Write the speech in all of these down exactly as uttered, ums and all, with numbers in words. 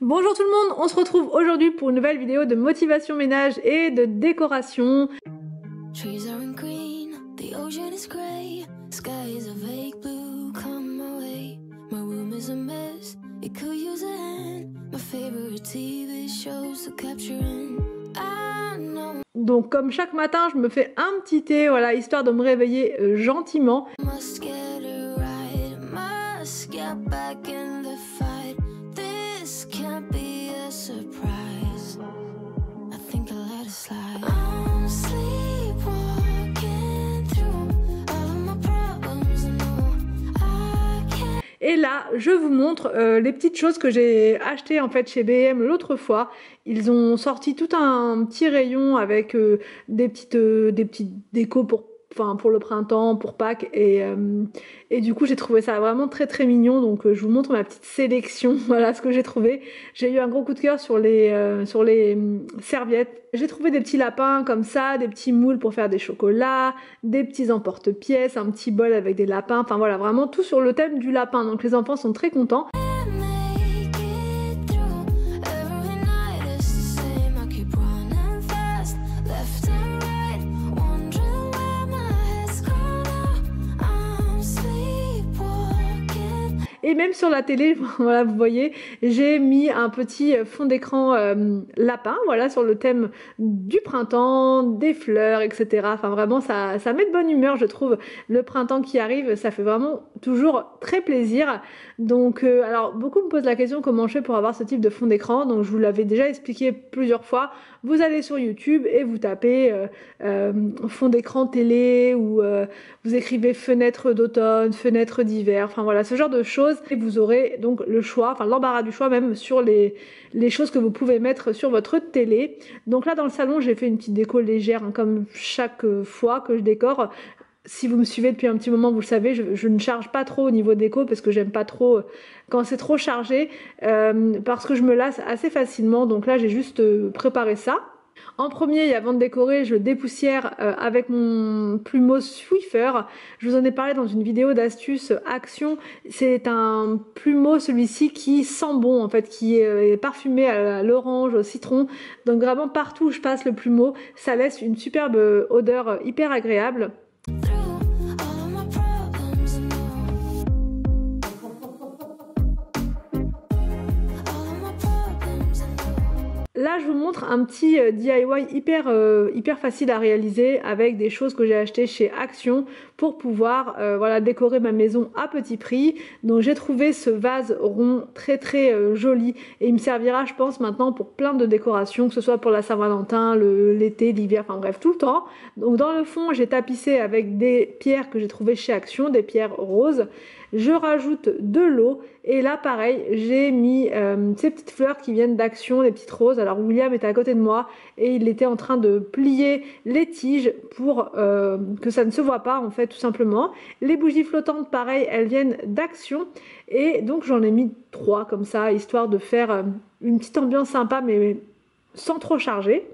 Bonjour tout le monde, on se retrouve aujourd'hui pour une nouvelle vidéo de motivation ménage et de décoration. Trees are in green, the ocean is grey, sky is a vague blue, come my way. My room is a mess, it could use a hand. My favorite T V shows to capture in. I know. Donc comme chaque matin, je me fais un petit thé, voilà, histoire de me réveiller euh, gentiment. Must get it right, must get back in the fight. This can't be a surprise. I think I let it slide. I'm sleepwalking through all of my problems. No, I can't. Et là, je vous montre euh, les petites choses que j'ai achetées en fait chez B M l'autre fois. Ils ont sorti tout un petit rayon avec euh, des petites euh, des petites décos pour enfin pour le printemps, pour Pâques et euh, et du coup j'ai trouvé ça vraiment très très mignon. Donc euh, je vous montre ma petite sélection. Voilà ce que j'ai trouvé. J'ai eu un gros coup de cœur sur les euh, sur les euh, serviettes. J'ai trouvé des petits lapins comme ça, des petits moules pour faire des chocolats, des petits emporte-pièces, un petit bol avec des lapins. Enfin voilà, vraiment tout sur le thème du lapin. Donc les enfants sont très contents. Make it through every night. It's the same. I keep running fast, left and right, wondering where my head's gone now. I'm sleepwalking. Et même sur la télé, voilà, vous voyez, j'ai mis un petit fond d'écran euh, lapin, voilà, sur le thème du printemps, des fleurs, et cetera. Enfin, vraiment, ça, ça met de bonne humeur, je trouve. Le printemps qui arrive, ça fait vraiment toujours très plaisir. Donc, euh, alors, beaucoup me posent la question comment je fais pour avoir ce type de fond d'écran. Donc, je vous l'avais déjà expliqué plusieurs fois. Vous allez sur YouTube et vous tapez euh, euh, fond d'écran télé ou euh, vous écrivez fenêtre d'automne, fenêtre d'hiver. Enfin, voilà, ce genre de choses. Et vous aurez donc le choix, enfin l'embarras du choix même sur les, les choses que vous pouvez mettre sur votre télé. Donc là dans le salon j'ai fait une petite déco légère hein, comme chaque fois que je décore. Si vous me suivez depuis un petit moment vous le savez, je, je ne charge pas trop au niveau déco parce que j'aime pas trop quand c'est trop chargé euh, parce que je me lasse assez facilement. Donc là j'ai juste euh, préparé ça. En premier, et avant de décorer, je dépoussière euh, avec mon plumeau Swiffer. Je vous en ai parlé dans une vidéo d'astuce action. C'est un plumeau, celui-ci, qui sent bon, en fait, qui est, euh, est parfumé à l'orange, au citron. Donc vraiment, partout où je passe le plumeau, ça laisse une superbe odeur hyper agréable. Through all of my problems. No, all of my problems. No. Là, je vous montre un petit D I Y hyper, euh, hyper facile à réaliser avec des choses que j'ai achetées chez Action pour pouvoir euh, voilà, décorer ma maison à petit prix. Donc j'ai trouvé ce vase rond très très euh, joli et il me servira je pense maintenant pour plein de décorations, que ce soit pour la Saint-Valentin, l'été, l'hiver, enfin bref tout le temps. Donc dans le fond j'ai tapissé avec des pierres que j'ai trouvées chez Action, des pierres roses. Je rajoute de l'eau et là pareil j'ai mis euh, ces petites fleurs qui viennent d'Action, des petites roses. Alors William était à côté de moi et il était en train de plier les tiges pour euh, que ça ne se voit pas en fait tout simplement. Les bougies flottantes pareil elles viennent d'Action et donc j'en ai mis trois comme ça histoire de faire euh, une petite ambiance sympa mais sans trop charger.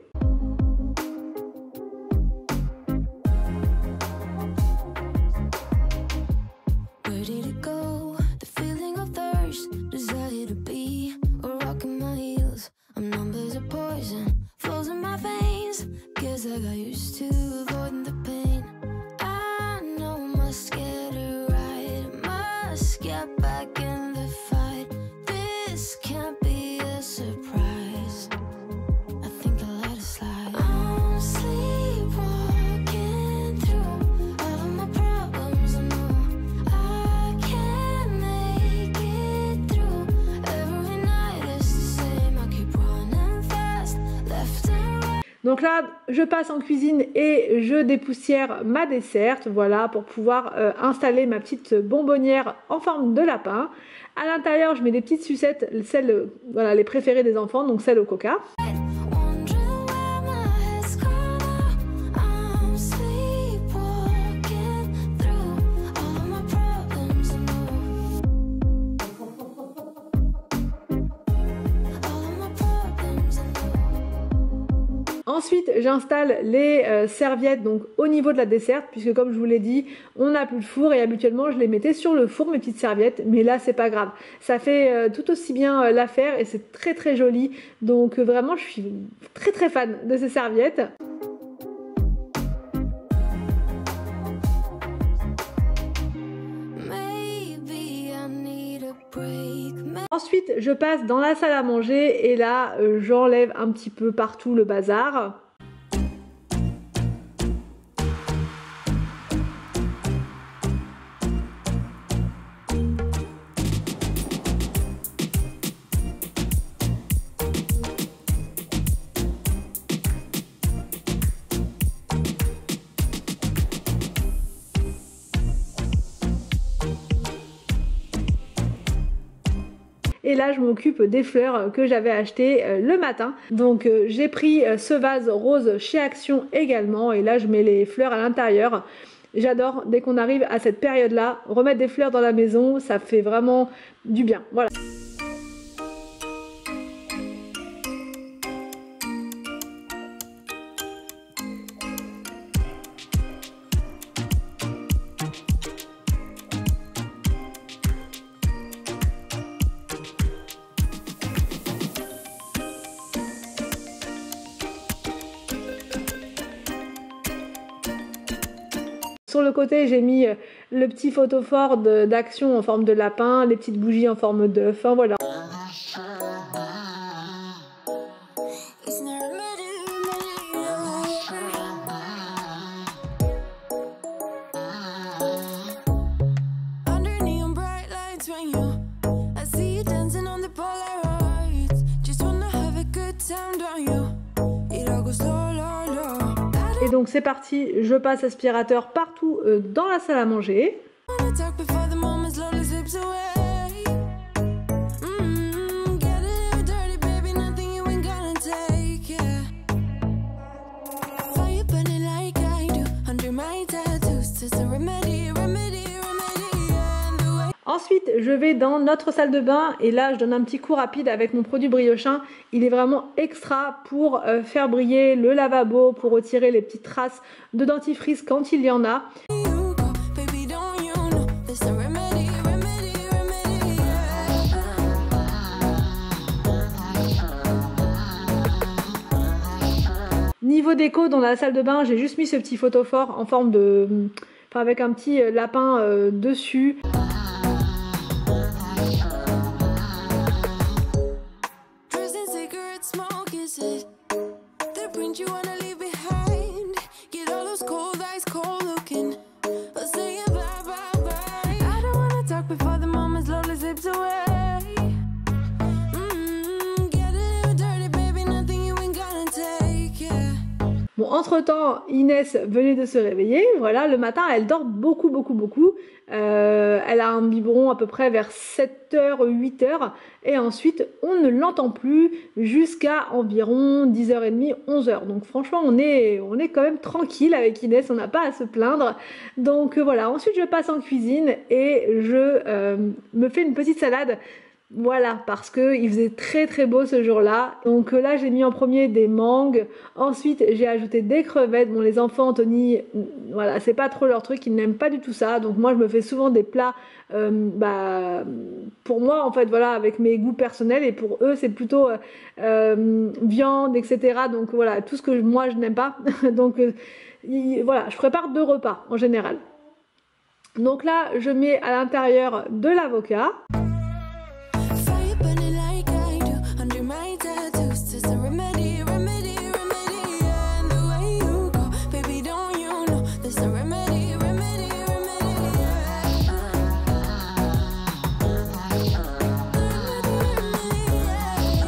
Where did it go? The feeling of thirst, desire to be a rock in my heels. I'm numb as a poison, flows in my veins. Guess I got used to avoiding the pain. I know must get it right, must get back in the fight. This can't be a surprise. I think I let it slide. I'm sleepwalking through all of my problems. I know I can't make it through every night. It's the same. I keep running fast, left and right. Donc là, je passe en cuisine et je dépoussière ma desserte, voilà, pour pouvoir euh, installer ma petite bonbonnière en forme de lapin. À l'intérieur, je mets des petites sucettes, celles, voilà, les préférées des enfants, donc celles au coca. Wondering where my head's gone now. I'm sleepwalking through all of my problems. I know all of my problems. I know. Ensuite, j'installe les euh, serviettes donc au niveau de la desserte, puisque comme je vous l'ai dit, on n'a plus de four et habituellement je les mettais sur le four, mes petites serviettes, mais là c'est pas grave. Ça fait euh, tout aussi bien euh, l'affaire et c'est très très joli, donc euh, vraiment je suis très très fan de ces serviettes. Ensuite, je passe dans la salle à manger et là, euh, j'enlève un petit peu partout le bazar. Et là je m'occupe des fleurs que j'avais achetées euh, le matin. Donc euh, j'ai pris euh, ce vase rose chez Action également et là je mets les fleurs à l'intérieur. J'adore dès qu'on arrive à cette période là, remettre des fleurs dans la maison, ça fait vraiment du bien. Voilà. Sur le côté, j'ai mis le petit photophore d'Action en forme de lapin, les petites bougies en forme d'œuf, enfin voilà. Et donc c'est parti, je passe aspirateur partout euh, dans la salle à manger. Ensuite, je vais dans notre salle de bain et là, je donne un petit coup rapide avec mon produit Briochin. Il est vraiment extra pour euh, faire briller le lavabo, pour retirer les petites traces de dentifrice quand il y en a. Niveau déco, dans la salle de bain, j'ai juste mis ce petit photophore en forme de... Enfin, avec un petit lapin euh, dessus. Bon, entre temps, Inès venait de se réveiller. Voilà, le matin, elle dort beaucoup, beaucoup, beaucoup. Euh, elle a un biberon à peu près vers sept heures, huit heures. Et ensuite, on ne l'entend plus jusqu'à environ dix heures trente, onze heures. Donc franchement, on est, on est quand même tranquille avec Inès. On n'a pas à se plaindre. Donc euh, voilà, ensuite, je passe en cuisine et je euh, me fais une petite salade. Voilà, parce que il faisait très très beau ce jour-là. Donc là, j'ai mis en premier des mangues. Ensuite, j'ai ajouté des crevettes. Bon, les enfants, Anthony, voilà, c'est pas trop leur truc. Ils n'aiment pas du tout ça. Donc moi, je me fais souvent des plats, euh, bah, pour moi, en fait, voilà, avec mes goûts personnels. Et pour eux, c'est plutôt euh, euh, viande, et cetera. Donc voilà, tout ce que moi, je n'aime pas. Donc euh, y, voilà, je prépare deux repas en général. Donc là, je mets à l'intérieur de l'avocat.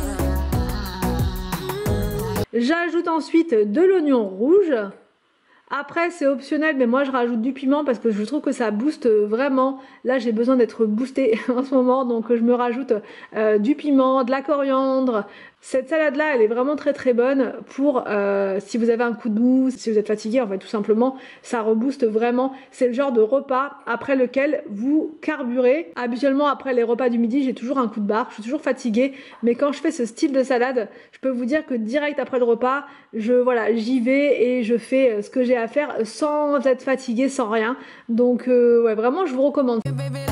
J'ajoute ensuite de l'oignon rouge. Après c'est optionnel, mais moi je rajoute du piment parce que je trouve que ça booste vraiment. Là j'ai besoin d'être boostée en ce moment, donc je me rajoute euh, du piment, de la coriandre. Cette salade là elle est vraiment très très bonne pour euh, si vous avez un coup de mou, si vous êtes fatigué en fait tout simplement, ça rebooste vraiment. C'est le genre de repas après lequel vous carburez. Habituellement après les repas du midi j'ai toujours un coup de barre, je suis toujours fatiguée, mais quand je fais ce style de salade, je peux vous dire que direct après le repas, je voilà j'y vais et je fais ce que j'ai à faire sans être fatiguée, sans rien. Donc euh, ouais vraiment je vous recommande.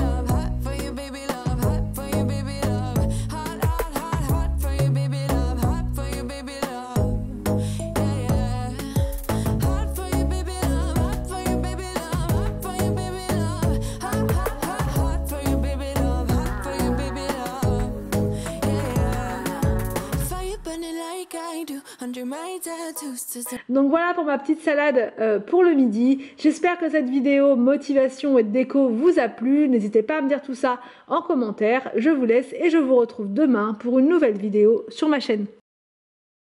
Donc voilà pour ma petite salade euh, pour le midi. J'espère que cette vidéo motivation et déco vous a plu. N'hésitez pas à me dire tout ça en commentaire. Je vous laisse et je vous retrouve demain pour une nouvelle vidéo sur ma chaîne.